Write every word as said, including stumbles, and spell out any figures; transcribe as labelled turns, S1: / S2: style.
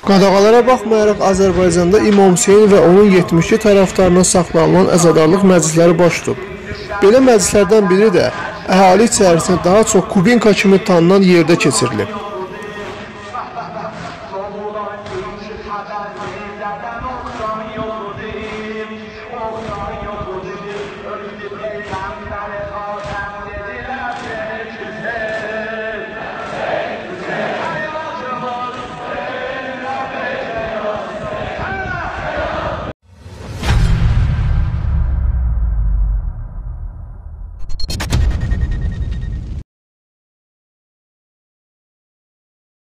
S1: Qadağalara baxmayaraq Azərbaycanda İmam Hüseyn və onun yetmiş iki tərəfdarına saxlanılan əzadarlıq məclisləri baş tutub. Belə məclislərdən biri də əhali içərisində daha çox Kubinka kimi tanınan yerdə keçirilib.